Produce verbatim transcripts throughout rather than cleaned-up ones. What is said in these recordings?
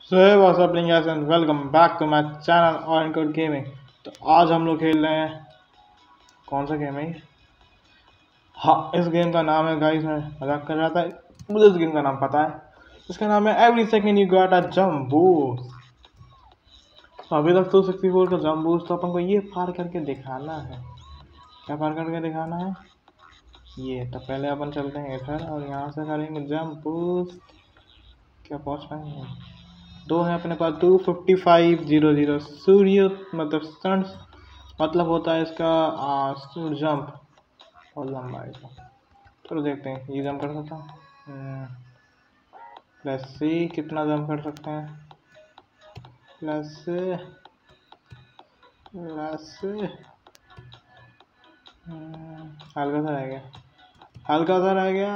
So hey what's up guys and welcome back to my channel और encode gaming. तो आज हम लोग खेल रहे हैं। कौन सा गेम है ये? हाँ, इस गेम का नाम है गाइस, मैं मजाक कर रहा था, मुझे इस गेम का नाम पता है। इसका नाम है every second you got a jump boost. तो अभी तक तो सिक्सटी फोर का जंप बूस्ट, तो अपन को ये पार करके दिखाना है। क्या पार करके दिखाना है? ये तो पहले अपन चलते हैं इधर और यहाँ से करेंगे जंप बूस्ट। क्या पहुँच पाएंगे? दो है अपने पास, two fifty five zero zero सूर्य मतलब सन, मतलब होता है इसका जंप। बहुत लंबा है इसका। चलो देखते हैं, ये जंप कर सकता हूँ। प्लस सी कितना जंप कर सकते हैं? प्लस प्लस हल्का सा रह गया, हल्का सा रह गया।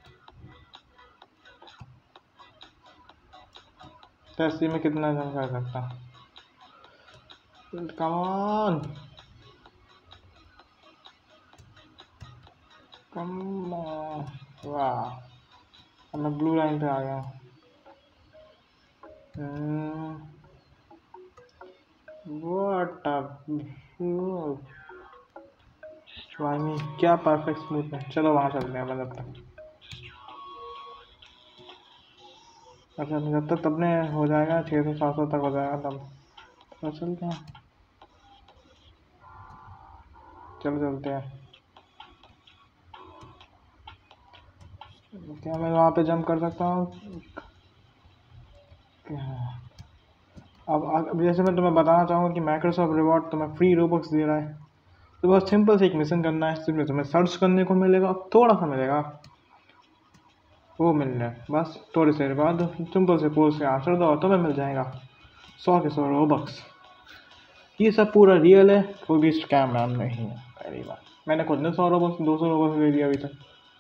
प्लस सी में कितना जंप कर सकता हूँ? Come on, come on. वाह, अब मैं ब्लू लाइन पे आ गया हूँ। What a view! स्वामी क्या परफेक्ट स्मूथ है। चलो वहाँ चलते हैं जब तक। अच्छा, जब तक तब ने हो जाएगा, छः सौ सात सौ तक हो जाएगा तब तो चलते हैं। चलो चलते हैं। क्या मैं वहाँ पे जंप कर सकता हूँ? अब अब जैसे मैं तुम्हें बताना चाहूँगा कि माइक्रोसॉफ्ट रिवॉर्ड तुम्हें फ्री रोबॉक्स दे रहा है। तो बहुत सिंपल से एक मिशन करना है, इसमें तुम्हें सर्च करने को मिलेगा, थोड़ा सा मिलेगा, वो मिलना है बस। थोड़ी देर बाद सिंपल से पोल से आंसर दो और तुम्हें मिल जाएगा सौ के सौ रोबक्स। ये सब पूरा रियल है, कोई भी स्कैम नाम नहीं है। पहली बात, मैंने खुद ने सौ रोबक्स दो सौ रोबक्स दे दिया अभी तक।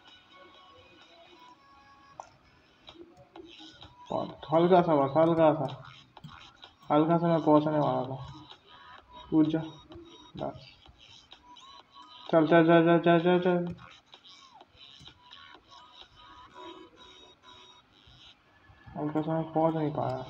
हल्का सा बस, हल्का सा हल्का सा मैं पहुंचने वाला था। कूद जा बस। चल चल चल चल चल चल चल। हल्का सा मैं पहुंच नहीं पाया,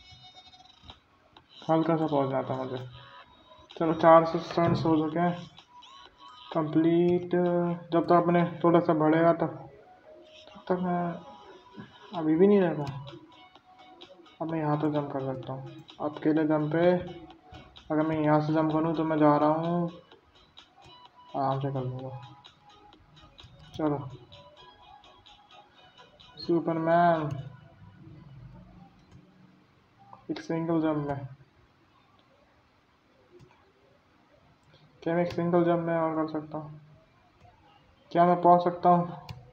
हल्का सा पहुंच जाता मुझे। चलो चार सौ स्टंट्स हो चुके हैं कंप्लीट। जब तक अपने थोड़ा सा बढ़ेगा तब तब तक मैं अभी भी नहीं रहता। अब मैं यहाँ पे जंप कर सकता हूँ, अकेले जंप पे। अगर मैं यहाँ से जंप करूँ तो मैं जा रहा हूँ, आराम से कर लूँगा। चलो सुपरमैन, एक सिंगल जंप में। क्या मैं एक सिंगल जंप में और कर सकता हूँ? क्या मैं पहुँच सकता हूँ?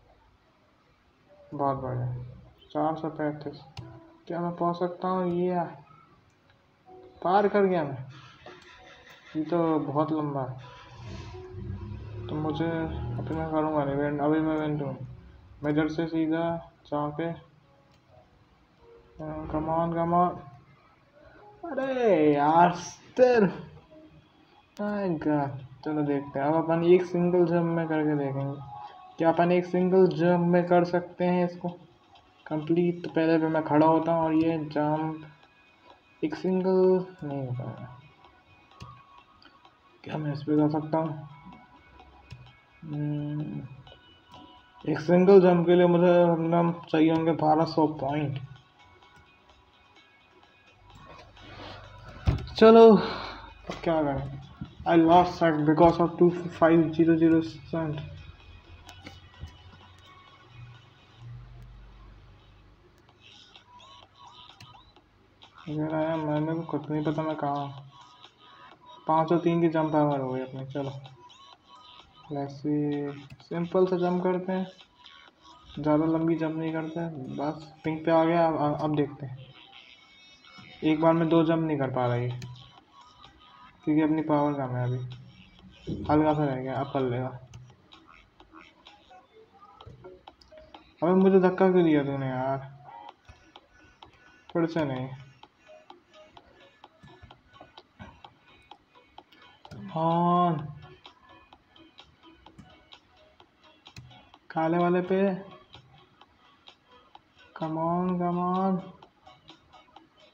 बहुत बढ़िया, चार सौ पैंतीस। क्या मैं पहुँच सकता हूँ? ये पार कर गया मैं। ये तो बहुत लंबा है, तो मुझे अभी मैं करूँगा नहीं। अभी मैं वेंट हूँ, मैं इधर से सीधा जाके कमान कमान। अरे यार स्टिल, चलो देखते हैं। अब अपन एक सिंगल जंप में करके देखेंगे, क्या अपन एक सिंगल जंप में कर सकते हैं इसको कंप्लीट। तो पहले पे मैं खड़ा होता हूँ और ये जंप एक सिंगल नहीं हो पाएगा। क्या मैं इस पर जा सकता हूँ? एक सिंगल जंप के लिए मुझे मिनिमम चाहिए होंगे बारह सौ पॉइंट। चलो अब क्या करें? I lost set because of two five zero zero cent. आया मैंने को खुद नहीं पता मैं कहाँ। पाँच सौ तीन की जंप पावर हो गई अपनी। चलो वैसे सिंपल सा जंप करते हैं, ज़्यादा लंबी जंप नहीं करते। बस पिंक पे आ गया। अब, अब देखते हैं। एक बार में दो जंप नहीं कर पा रही क्योंकि अपनी पावर कम है अभी। हल्का सा रह गया, अब कर लेगा। अबे मुझे धक्का क्यों दिया तूने यार? फिर से नहीं। हाँ, काले वाले पे। Come on come on.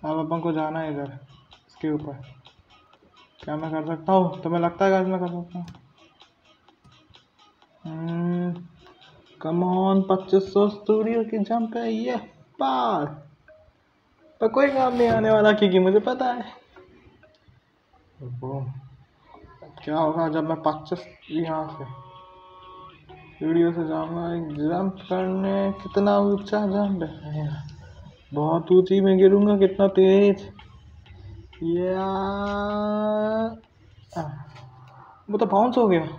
अब अपन को जाना है इधर इसके ऊपर। क्या मैं कर सकता हूँ? तुम्हें लगता है गाइस मैं कर सकता हूँ? कम ऑन, पच्चीस सौ स्टूडियो की जंप है ये पार। पर कोई काम नहीं आने वाला क्योंकि मुझे पता है वो क्या होगा जब मैं पच्चीस यहाँ से वीडियो से जाऊंगा। एक जंप करने, कितना ऊंचा जंप है, बहुत ऊंची में गिरूंगा, कितना तेज। यार वो तो बाउंस हो गया।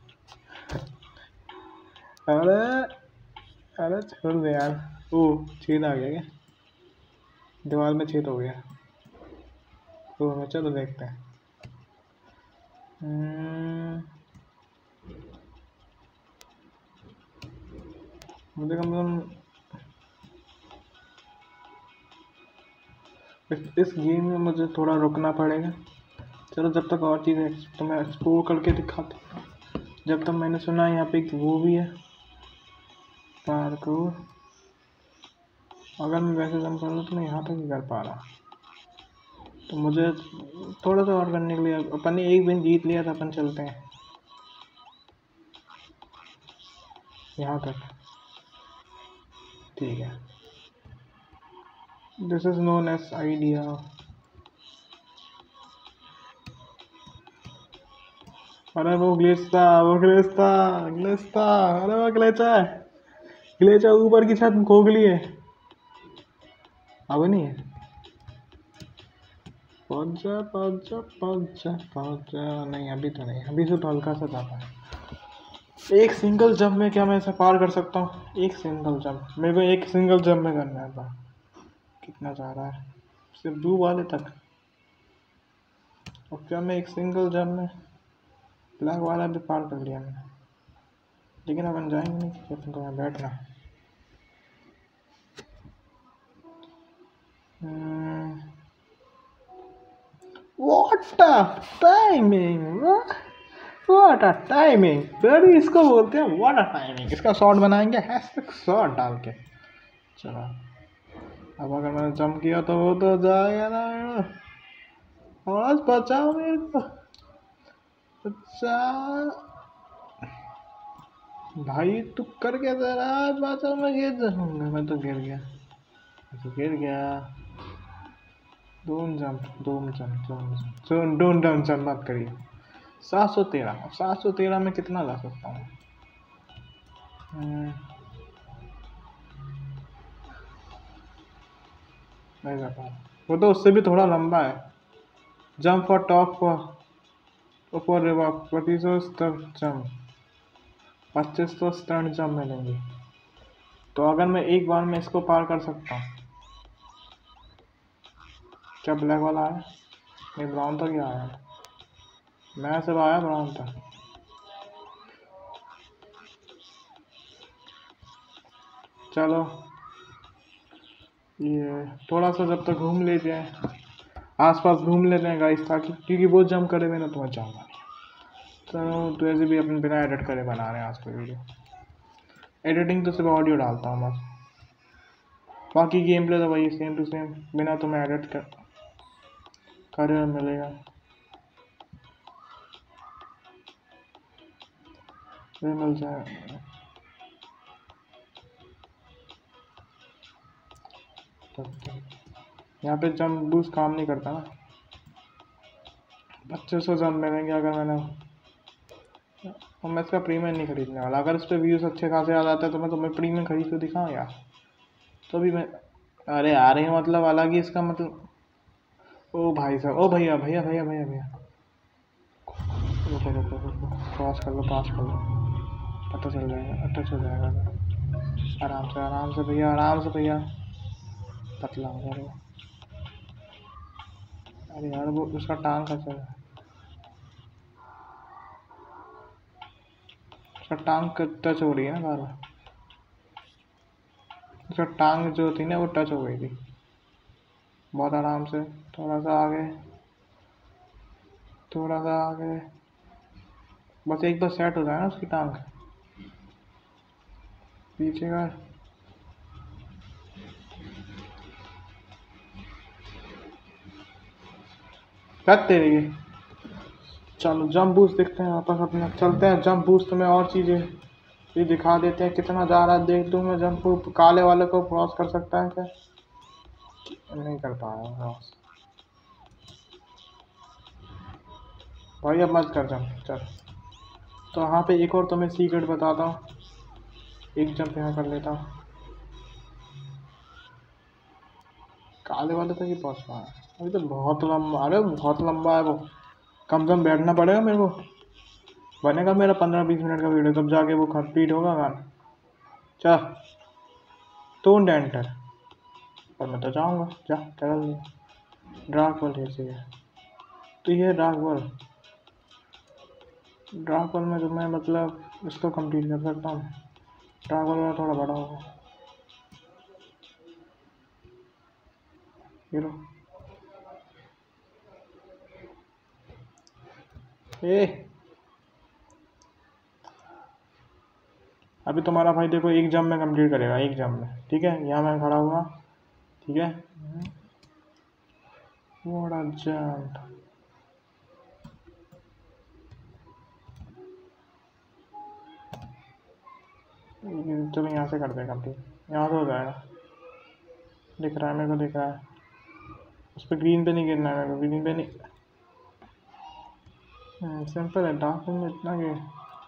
अरे अरे छोड़ दे यार। ओ छेद आ गया क्या? दीवार में छेद हो गया। तो चलो देखते हैं। मुझे कम से कम इस, इस गेम में मुझे थोड़ा रुकना पड़ेगा। चलो जब तक और चीज़ें तो मैं एक्सप्लोर करके दिखाता हूँ। जब तक मैंने सुना यहाँ पे एक वो भी है पार्कोर। अगर मैं वैसे जम कर लूँ तो मैं यहाँ तक ही कर पा रहा। तो मुझे थोड़ा सा और करने के लिए, अपन ने एक दिन जीत लिया था, अपन चलते हैं यहाँ तक। ठीक है, this is known as idea. अरे वो ग्लिच था, वो ग्लिच था, ग्लिच था। अरे वो ग्लिच है, ग्लिच है। ऊपर की छत खोखली है। अब नहीं है। पहुंच जा पहुंच जा पहुंच जा पहुंच जा। नहीं अभी तो नहीं, अभी से तो हल्का सा जाता है। एक सिंगल जंप में क्या मैं इसे पार कर सकता हूँ? एक सिंगल जंप मेरे को एक सिंगल जंप में करना है था। कितना जा रहा है? सिर्फ दो वाले तक। और क्या मैं एक सिंगल जंप में ब्लैक वाला भी पार कर लिया मैंने। लेकिन अपन जाएंगे नहीं क्योंकि अपन को यहाँ बैठना। What a timing, what a timing. फिर इसको बोलते हैं व्हाट अ टाइमिंग। इसका शॉर्ट बनाएंगे हैशटैग शॉर्ट डाल के। चलो अब अगर मैंने जंप किया तो वो तो जाएगा ना। आवाज बचाओ मेरे को, बचा भाई। तू कर क्या दे रहा है? बचा, मैं गिर जाऊंगा। मैं तो गिर गया, मैं तो गिर गया। Don't jump, don't jump, don't jump, don't don't jump मत करिए। सात सौ तेरह, सात सौ तेरह में कितना ला सकता हूँ? नहीं जा पा। वो तो उससे भी थोड़ा लंबा है। जंप फॉर टॉप फॉर ऊपर रिवॉक पच्चीस सौ स्टंट जंप, पच्चीस सौ स्टंट जंप मिलेंगे। तो अगर मैं एक बार में इसको पार कर सकता हूँ। क्या ब्लैक वाला आया? नहीं ब्राउन था। क्या आया? मैं सब आया ब्राउन था। चलो ये थोड़ा सा जब तक घूम लेते हैं, आसपास घूम लेते हैं गाइस, ताकि क्योंकि वो जंप करे मैंने तो मैं जाऊँगा नहीं। चलो तो ऐसे भी अपने बिना एडिट करे बना रहे हैं आज की वीडियो। एडिटिंग तो सिर्फ ऑडियो डालता हूँ बस, बाकी गेम प्ले तो वही सेम टू सेम बिना तो मैं एडिट कर करे मिलेगा। ये मिल जाए यहाँ पे जंप बूस्ट काम नहीं करता ना। पच्चीस सौ जंप मिलेंगे अगर मैंने, और मैं इसका प्रीमियम नहीं खरीदने वाला। अगर इस पर व्यूज़ अच्छे खासे आ जाते हैं तो मैं तुम्हें प्रीमियम खरीद के दिखाऊँ यार। तो भी मैं, अरे आ रही है मतलब अलग ही इसका मतलब। ओ भाई साहब, ओ भैया भैया भैया भैया भैया रुको रुको रुको, पास कर लो पास कर लो, पता चल जाएगा, टच हो जाएगा। आराम से आराम से भैया, आराम से भैया, पतला हो जाएगा। अरे यार वो उसका टांग का चल, उसका टांग टच हो रही है ना बार बार। उसका टांग जो थी ना वो टच हो गई थी। बहुत आराम से, थोड़ा सा आगे, थोड़ा सा आगे, बस एक बार सेट हो जाए ना उसकी टांग। पीछे का करते रहिए। चलो जंप बूस्ट देखते हैं वापस अपना, चलते हैं जंप बूस्ट में और चीज़ें ये दिखा देते हैं कितना जा रहा है। देख दूँ मैं जंप काले वाले को क्रॉस कर सकता है क्या? नहीं कर पाया क्रॉस भाई, अब मत कर जंप चल। तो यहाँ पे एक और तुम्हें सीक्रेट बताता हूँ, एक जंप यहाँ कर लेता हूँ, काले वाले तक ही पहुँच पाया। अभी तो बहुत लंबा, अरे बहुत लंबा है वो, कम से कम बैठना पड़ेगा मेरे को, बनेगा मेरा पंद्रह बीस मिनट का वीडियो तब जाके वो कंप्लीट होगा गाना। चल टोन एंटर, और मैं तो जाऊँगा, जा चल लिया। ड्राक बॉल ऐसे है, तो ये ड्राक बॉल, ड्राक बॉल में तो मैं मतलब इसको कंप्लीट कर सकता हूँ। ड्राक बॉल थोड़ा बड़ा होगा, ये लो। ए अभी तुम्हारा भाई देखो एक जंप में कंप्लीट करेगा, एक जंप में, ठीक है। यहाँ मैं खड़ा हुआ, ठीक है। बड़ा जंप, चलो यहाँ से कर दे कंप्लीट, यहाँ से हो जाएगा। दिख रहा है मेरे को, दिख रहा है। उस पर ग्रीन पे नहीं गिरना है मेरे को, ग्रीन पे नहीं। सिंपल है, डार्क में इतना कि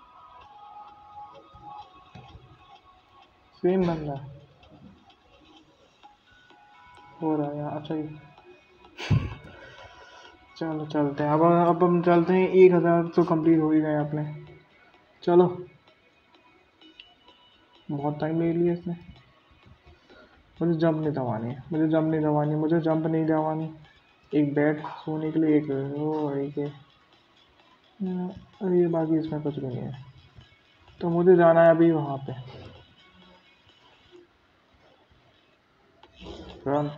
सेम बंदा हो रहा है यहाँ। अच्छा ही चलो चलते हैं अब अब हम चलते हैं। एक हज़ार तो कंप्लीट हो ही गए अपने। चलो बहुत टाइम ले लिया इसने। मुझे जंप नहीं दबानी है, मुझे जंप नहीं दबानी मुझे जंप नहीं दबानी। एक बेड सोने के लिए, एक वो एक अरे बाकी इसमें कुछ भी नहीं है। तो मुझे जाना है अभी वहाँ पे, रन,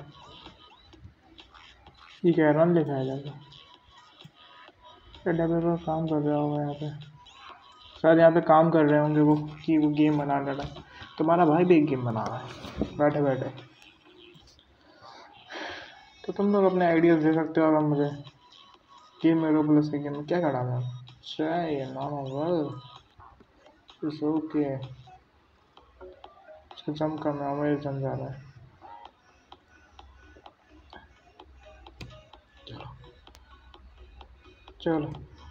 ठीक है रन लिखा है जाएगा। डेवलपर काम कर रहा होगा यहाँ पे, शायद यहाँ पे काम कर रहे होंगे वो कि वो गेम बना रहा है। तुम्हारा भाई भी एक गेम बना रहा है बैठे बैठे, तो तुम लोग अपने आइडियाज़ दे सकते हो। अगर मुझे गेम में रोबलस के गेम में क्या करा मैं चाहिए नॉर्मल इट्स ओके। अच्छा जंप करना है, मुझे जम जा रहा है। चलो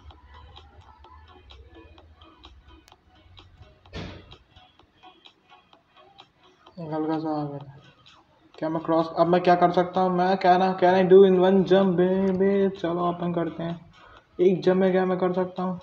हल्का सा आ गया। क्या मैं क्रॉस, अब मैं क्या कर सकता हूँ? मैं क्या ना can I do in one jump baby. चलो अपन करते हैं एक जंप में, क्या मैं कर सकता हूँ?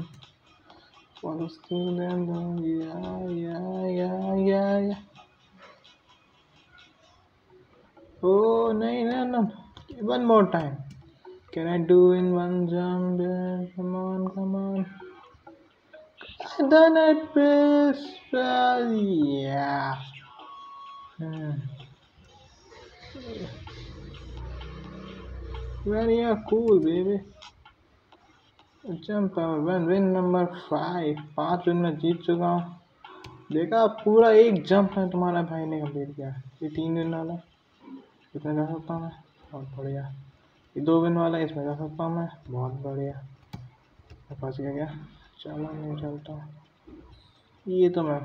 ओ नहीं नहीं, one more time, can I do in one jump? Come on come on, I done it, bitch. Uh, yeah. Hmm. Very yeah, cool, baby. Jump power one, win number five. पाँच विन में जीत चुका हूँ। देखा पूरा एक jump है तुम्हारा भाई ने कंप्लीट किया। ये तीन विन वाला इसमें जा सकता हूँ मैं, बहुत बढ़िया। ये दो विन वाला इसमें जा सकता हूँ मैं, बहुत बढ़िया। फंस गया क्या? चलो नहीं चलता हूँ। ये तो मैं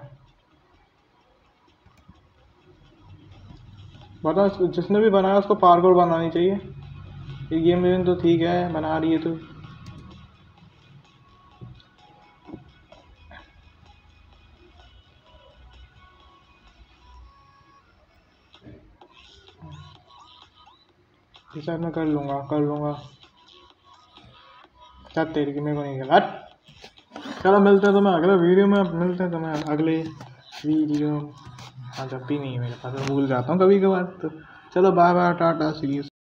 बता, जिसने भी बनाया उसको पार्कोर बनानी चाहिए। ये गेम में तो ठीक है बना रही है तो शायद मैं कर लूँगा कर लूँगा सब तेरी की मेरे को नहीं गलत। चलो मिलते हैं तुम्हें अगले वीडियो में, मिलते हैं तुम्हें अगले वीडियो। हाँ जब भी नहीं है मेरे पास, भूल जाता हूँ कभी कभार। तो चलो bye bye, tata see you.